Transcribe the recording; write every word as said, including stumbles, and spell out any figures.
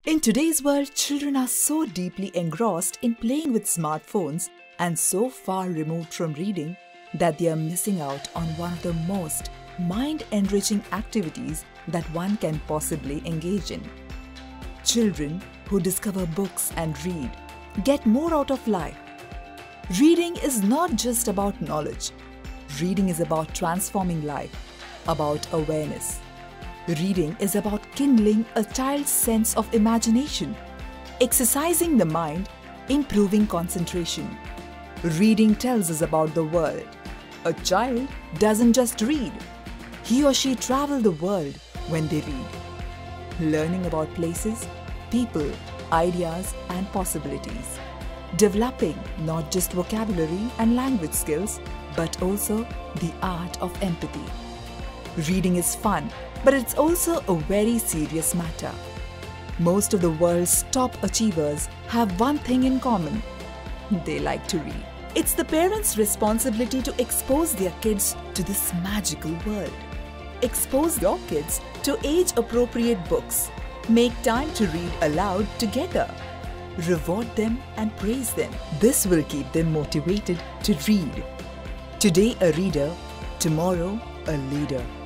In today's world, children are so deeply engrossed in playing with smartphones and so far removed from reading that they are missing out on one of the most mind-enriching activities that one can possibly engage in. Children who discover books and read get more out of life. Reading is not just about knowledge. Reading is about transforming life, about awareness. Reading is about kindling a child's sense of imagination, exercising the mind, improving concentration. Reading tells us about the world. A child doesn't just read. He or she travels the world when they read, learning about places, people, ideas, and possibilities. Developing not just vocabulary and language skills, but also the art of empathy. Reading is fun, but it's also a very serious matter. Most of the world's top achievers have one thing in common. They like to read. It's the parents' responsibility to expose their kids to this magical world. Expose your kids to age-appropriate books. Make time to read aloud together. Reward them and praise them. This will keep them motivated to read. Today a reader, tomorrow a leader.